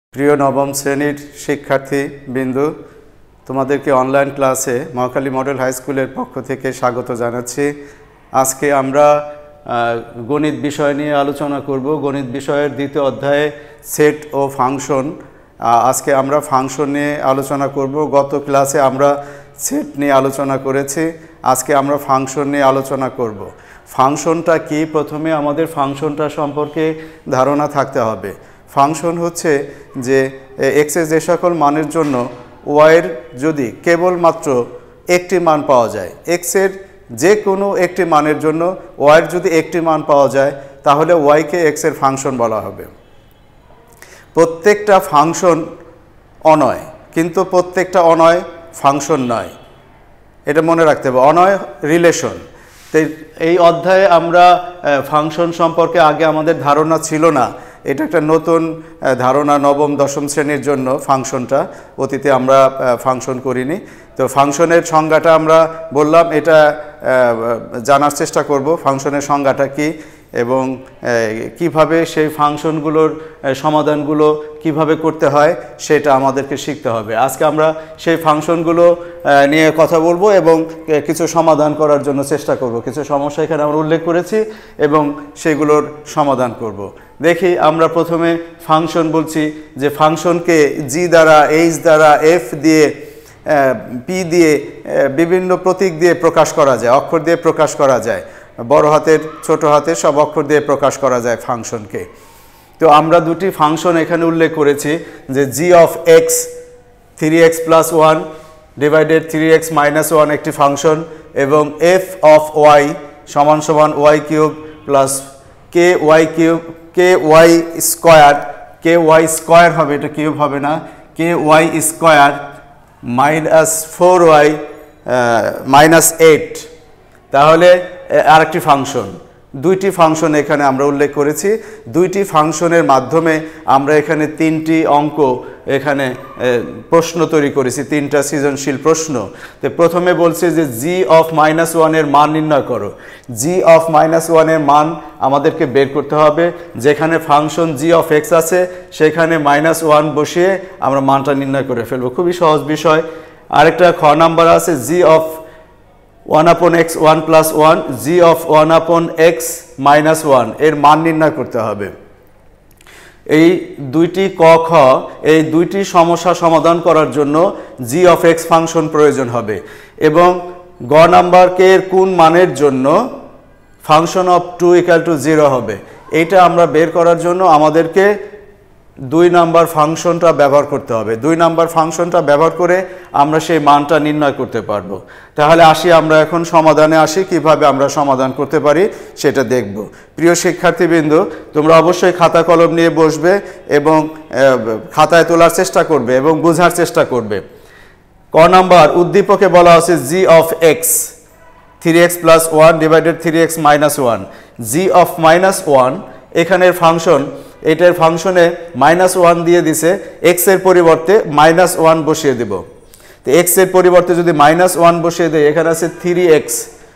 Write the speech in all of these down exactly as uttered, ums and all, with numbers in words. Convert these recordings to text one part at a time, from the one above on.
প্রিয় নবম শ্রেণীর শিক্ষার্থী বিন্দু, তোমাদেরকে অনলাইন ক্লাসে মহাখালী মডেল হাই স্কুলের পক্ষ থেকে স্বাগত জানাচ্ছি। আজকে আমরা গণিত বিষয় নিয়ে আলোচনা করব। গণিত বিষয়ের দ্বিতীয় অধ্যায়ে সেট ও ফাংশন। আজকে আমরা ফাংশন নিয়ে আলোচনা করব। গত ক্লাসে আমরা সেট নিয়ে আলোচনা করেছি, আজকে আমরা ফাংশন নিয়ে আলোচনা করব। ফাংশনটা কি, প্রথমে আমাদের ফাংশনটা সম্পর্কে ধারণা থাকতে হবে। ফাংশন হচ্ছে যে এক্সের যে সকল মানের জন্য ওয়াইয়ের যদি কেবলমাত্র একটি মান পাওয়া যায়, এক্সের যে কোনো একটি মানের জন্য ওয়াইয়ের যদি একটি মান পাওয়া যায়, তাহলে ওয়াইকে এক্সের ফাংশন বলা হবে। প্রত্যেকটা ফাংশন অনয়, কিন্তু প্রত্যেকটা অনয় ফাংশন নয়, এটা মনে রাখতে হবে। অনয় রিলেশন। এই অধ্যায়ে আমরা ফাংশন সম্পর্কে আগে আমাদের ধারণা ছিল না, এটা একটা নতুন ধারণা নবম দশম শ্রেণীর জন্য। ফাংশনটা অতীতে আমরা ফাংশন করিনি, তো ফাংশনের সংজ্ঞাটা আমরা বললাম, এটা জানার চেষ্টা করব ফাংশনের সংজ্ঞাটা কি এবং কিভাবে সেই ফাংশনগুলোর সমাধানগুলো কিভাবে করতে হয় সেটা আমাদেরকে শিখতে হবে। আজকে আমরা সেই ফাংশনগুলো নিয়ে কথা বলবো এবং কিছু সমাধান করার জন্য চেষ্টা করব। কিছু সমস্যা এখানে আমরা উল্লেখ করেছি এবং সেগুলোর সমাধান করব। দেখি আমরা প্রথমে ফাংশন বলছি যে ফাংশনকে জি দ্বারা, এইচ দ্বারা, এফ দিয়ে, পি দিয়ে, বিভিন্ন প্রতীক দিয়ে প্রকাশ করা যায়, অক্ষর দিয়ে প্রকাশ করা যায়। বড় হাতের ছোট হাতের সব অক্ষর দিয়ে প্রকাশ করা যায় ফাংশনকে। তো আমরা দুটি ফাংশন এখানে উল্লেখ করেছি, যে g of x three x plus one divided three x minus one একটি ফাংশন, এবং এফ অফ ওয়াই সমান সমান y cube plus k y cube k y square, k y square হবে, এটা কিউব হবে না, k y square minus four y minus eight. তাহলে আরেকটি ফাংশন, দুইটি ফাংশন এখানে আমরা উল্লেখ করেছি। দুইটি ফাংশনের মাধ্যমে আমরা এখানে তিনটি অঙ্ক, এখানে প্রশ্ন তৈরি করেছি, তিনটা সৃজনশীল প্রশ্ন। তো প্রথমে বলছে যে জি অফ মাইনাস ওয়ানের মান নির্ণয় করো। জি অফ মাইনাস ওয়ানের মান আমাদেরকে বের করতে হবে। যেখানে ফাংশন জি অফ এক্স আছে সেখানে মাইনাস ওয়ান বসিয়ে আমরা মানটা নির্ণয় করে ফেলবো, খুবই সহজ বিষয়। আরেকটা খ নাম্বার আছে g of one upon x one plus one, g of one upon x minus one এর মান নির্ণয় করতে হবে। এই দুইটি ক খ এই দুইটি সমস্যা সমাধান করার জন্য জি অফ এক্স ফাংশন প্রয়োজন হবে, এবং গ নাম্বার কে এর কোন মানের জন্য function of two equal to zero হবে। এইটা আমরা বের করার জন্য আমাদেরকে দুই নাম্বার ফাংশনটা ব্যবহার করতে হবে। দুই নাম্বার ফাংশনটা ব্যবহার করে আমরা সেই মানটা নির্ণয় করতে পারবো। তাহলে আসি আমরা এখন সমাধানে আসি, কিভাবে আমরা সমাধান করতে পারি সেটা দেখব। প্রিয় শিক্ষার্থীবৃন্দ, তোমরা অবশ্যই খাতা কলম নিয়ে বসবে এবং খাতায় তোলার চেষ্টা করবে এবং বোঝার চেষ্টা করবে। ক নাম্বার উদ্দীপকে বলা আছে g of x three x plus one divided three x minus one. G of minus one এখানের ফাংশন, এটার ফাংশনে মাইনাস ওয়ান দিয়ে দিছে, এক্স এর পরিবর্তে মাইনাস ওয়ান বসিয়ে দেব। তো এক্স এর পরিবর্তে যদি মাইনাস ওয়ান বসিয়ে দেয়, এখানে আছে three x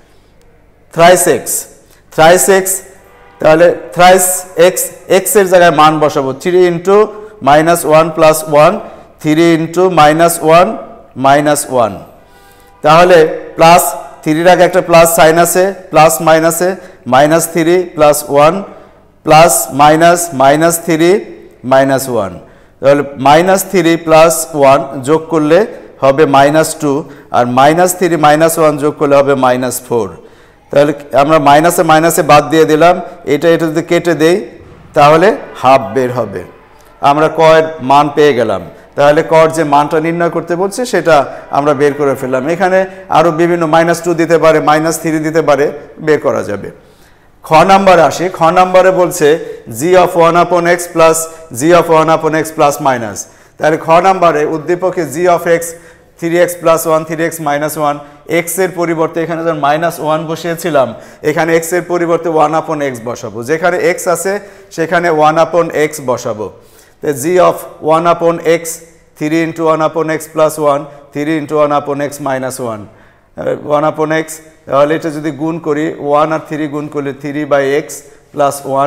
thrice x thrice x, তাহলে থ্রাইস এক্স, এক্স এর জায়গায় মান বসাবো, three into minus one plus one, three into minus one minus one. তাহলে প্লাস থ্রির আগে একটা প্লাস সাইন আছে, প্লাস মাইনাসে minus three plus one plus minus minus three minus one. তাহলে মাইনাস থ্রি প্লাস ওয়ান যোগ করলে হবে মাইনাস টু, আর মাইনাস থ্রি মাইনাস ওয়ান যোগ করলে হবে মাইনাস ফোর। তাহলে আমরা মাইনাসে মাইনাসে বাদ দিয়ে দিলাম, এটা এটা যদি কেটে দেই তাহলে হাফ বের হবে। আমরা কয়ের মান পেয়ে গেলাম। তাহলে কর যে মানটা নির্ণয় করতে বলছে সেটা আমরা বের করে ফেললাম। এখানে আরও বিভিন্ন মাইনাস টু দিতে পারে, মাইনাস থ্রি দিতে পারে, বের করা যাবে। খ নাম্বারে আসি। খ নাম্বারে বলছে g of one upon x plus g of one upon x plus minus. তাহলে খ নাম্বারে উদ্দীপকে g of x three x plus one three x minus one, x এর পরিবর্তে এখানে যখন মাইনাস ওয়ান বসিয়েছিলাম, এখানে এক্স এর পরিবর্তে ওয়ান আপন এক্স বসাবো। যেখানে এক্স আছে সেখানে ওয়ান আপন এক্স বসাবো। তো g of one upon x three into one upon x plus one, three into one upon x minus one, one upon x. তাহলে এটা যদি গুণ করি, ওয়ান আর থ্রি গুণ করলে three by x plus one,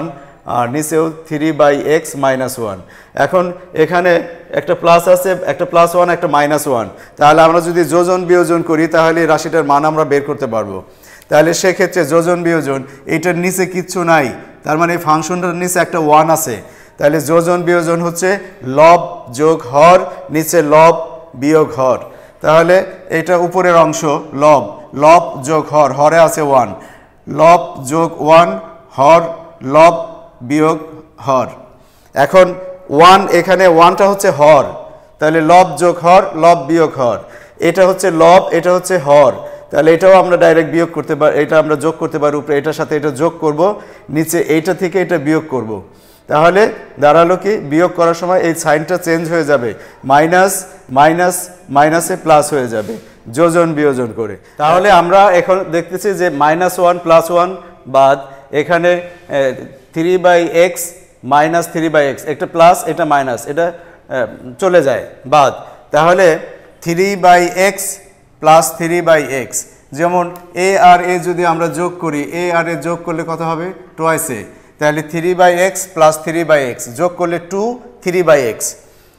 আর নিচেও three by x minus one. এখন এখানে একটা প্লাস আছে, একটা প্লাস ওয়ান, একটা মাইনাস ওয়ান, তাহলে আমরা যদি যোজন বিয়োজন করি তাহলে এই রাশিটার মান আমরা বের করতে পারবো। তাহলে সেক্ষেত্রে যোজন বিয়োজন এইটার নিচে কিচ্ছু নাই, তার মানে এই ফাংশনটার নিচে একটা ওয়ান আছে, তাহলে যোজন বিয়োজন হচ্ছে লব যোগ হর, নিচে লব বিয়োগ হর। তাহলে এটা উপরের অংশ লব, লব যোগ হর, হরে আছে ওয়ান, লব যোগ ওয়ান হর লব বিয়োগ হর। এখন ওয়ান, এখানে ওয়ানটা হচ্ছে হর, তাহলে লব যোগ হর লব বিয়োগ হর। এটা হচ্ছে লব, এটা হচ্ছে হর, তাহলে এটাও আমরা ডাইরেক্ট বিয়োগ করতে পারি, এটা আমরা যোগ করতে পারি, উপরে এটার সাথে এটা যোগ করব, নিচে এইটা থেকে এটা বিয়োগ করব। তাহলে দাঁড়ালো কি, বিয়োগ করার সময় এই সাইনটা চেঞ্জ হয়ে যাবে, মাইনাস মাইনাস মাইনাসে প্লাস হয়ে যাবে যোজন বিয়োজন করে। তাহলে আমরা এখন দেখতেছি যে মাইনাস ওয়ান প্লাস ওয়ান বাদ, এখানে three by x minus three by x, একটা প্লাস এটা মাইনাস, এটা চলে যায় বাদ। তাহলে three by x plus three by x, যেমন এ আর এ যদি আমরা যোগ করি, এ আর এ যোগ করলে কত হবে, টোয়াইস এ, তাহলে three by x plus three by x যোগ করলে টু থ্রি বাই এক্স,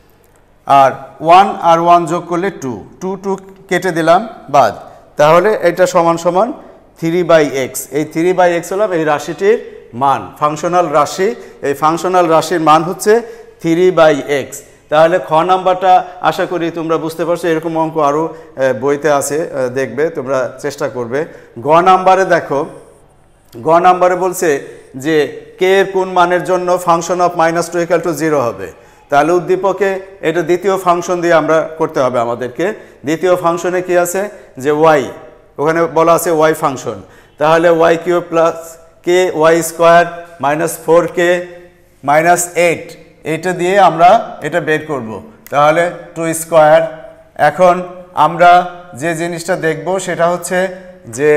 আর ওয়ান আর ওয়ান যোগ করলে টু, টু টু কেটে দিলাম বাদ। তাহলে এটা সমান সমান থ্রি বাই এক্স, এই থ্রি বাই এক্স হলাম এই রাশিটির মান, ফাংশনাল রাশি, এই ফাংশনাল রাশির মান হচ্ছে থ্রি বাই এক্স। তাহলে খ নাম্বারটা আশা করি তোমরা বুঝতে পারছো, এরকম অঙ্ক আরও বইতে আছে, দেখবে তোমরা চেষ্টা করবে। গ নাম্বারে দেখো, গ নাম্বারে বলছে যে কে এর কোন মানের জন্য function of minus two equal to zero হবে। তাহলে উদ্দীপকে এটা দ্বিতীয় ফাংশন দিয়ে আমরা করতে হবে আমাদেরকে। দ্বিতীয় ফাংশনে কি আছে, যে ওয়াই, ওখানে বলা আছে ওয়াই ফাংশন, তাহলে y cube plus k y square minus four k minus eight, এইটা দিয়ে আমরা এটা বের করব। তাহলে টু স্কোয়ার। এখন আমরা যে জিনিসটা দেখব সেটা হচ্ছে যে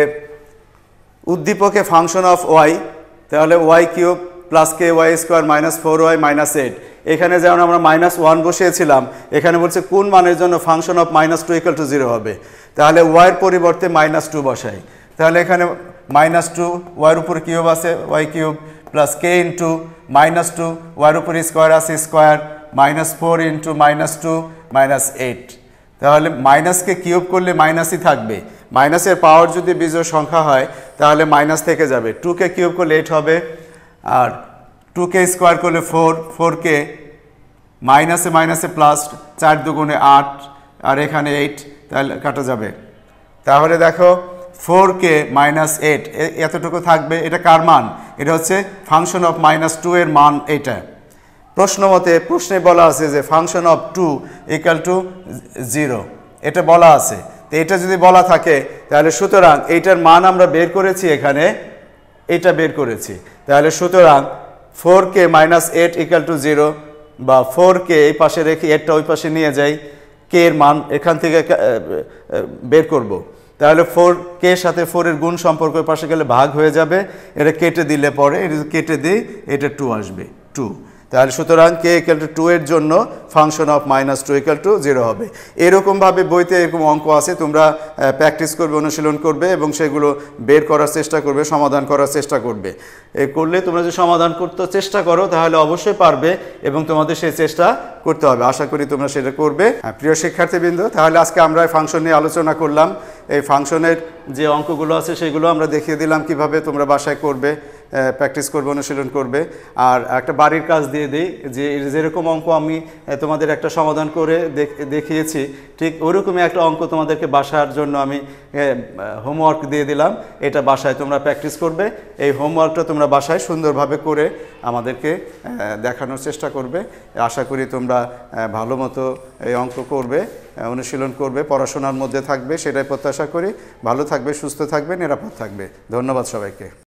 উদ্দীপকে ফাংশন অফ ওয়াই, তাহলে y cube plus k y square minus four y minus eight, এখানে যেমন আমরা মাইনাস ওয়ান বসিয়েছিলাম, এখানে বলছে কোন মানের জন্য function of minus two equal to zero হবে। তাহলে ওয়াইয়ের পরিবর্তে মাইনাস টু বসাই, তাহলে এখানে মাইনাস টু, ওয়াইয়ের উপরে কিউব আছে y cube, plus k into minus two, ওয়াইয়ের উপরে স্কোয়ার আছে square, minus four into minus two minus eight. তাহলে মাইনাসকে কিউব করলে মাইনাসই থাকবে, মাইনাসের পাওয়ার যদি বিজোড় সংখ্যা হয় তাহলে মাইনাস থেকে যাবে, টুকে কিউব করলে এইট হবে, আর টুকে স্কোয়ার করলে ফোর, ফোরকে মাইনাসে মাইনাসে প্লাস, চার দুগুণে আট, আর এখানে এইট, তাহলে কাটা যাবে। তাহলে দেখো ফোর কে মাইনাস এইট এতটুকু থাকবে, এটা কার মান, এটা হচ্ছে ফাংশন অফ মাইনাস টু এর মান। এটা প্রশ্ন মতে, প্রশ্নে বলা আছে যে function of two equal to zero, এটা বলা আছে। তো এটা যদি বলা থাকে তাহলে সুতরাং এইটার মান আমরা বের করেছি, এখানে এটা বের করেছি, তাহলে সুতরাং four k minus eight equal to zero, বা ফোর কে এই পাশে রেখে এইটটা ওই পাশে নিয়ে যাই, কে এর মান এখান থেকে বের করব। তাহলে ফোর কে এর সাথে ফোর এর গুণ সম্পর্ক ওই পাশে গেলে ভাগ হয়ে যাবে, এটা কেটে দিলে পরে এটা কেটে দিই, এটা টু আসবে, টু। তাহলে সুতরাং কে ইকুয়াল টু টু এর জন্য function of minus two equal to zero হবে। এরকমভাবে বইতে এরকম অঙ্ক আছে, তোমরা প্র্যাকটিস করবে, অনুশীলন করবে এবং সেগুলো বের করার চেষ্টা করবে, সমাধান করার চেষ্টা করবে। এ করলে তোমরা যদি সমাধান করতে চেষ্টা করো তাহলে অবশ্যই পারবে, এবং তোমাদের সেই চেষ্টা করতে হবে। আশা করি তোমরা সেটা করবে। প্রিয় শিক্ষার্থীবৃন্দ, তাহলে আজকে আমরা ফাংশন নিয়ে আলোচনা করলাম। এই ফাংশনের যে অঙ্কগুলো আছে সেগুলো আমরা দেখিয়ে দিলাম কিভাবে তোমরা বাসায় করবে, প্র্যাকটিস করবে, অনুশীলন করবে। আর একটা বাড়ির কাজ দিয়ে দিই, যে যেরকম অঙ্ক আমি তোমাদের একটা সমাধান করে দেখিয়েছি, ঠিক ওরকমই একটা অঙ্ক তোমাদেরকে বাসার জন্য আমি হোমওয়ার্ক দিয়ে দিলাম। এটা বাসায় তোমরা প্র্যাকটিস করবে। এই হোমওয়ার্কটা তোমরা বাসায় সুন্দরভাবে করে আমাদেরকে দেখানোর চেষ্টা করবে। আশা করি তোমরা ভালো মতো এই অঙ্ক করবে, অনুশীলন করবে, পড়াশোনার মধ্যে থাকবে, সেটাই প্রত্যাশা করি। ভালো থাকবে, সুস্থ থাকবে, নিরাপদ থাকবে। ধন্যবাদ সবাইকে।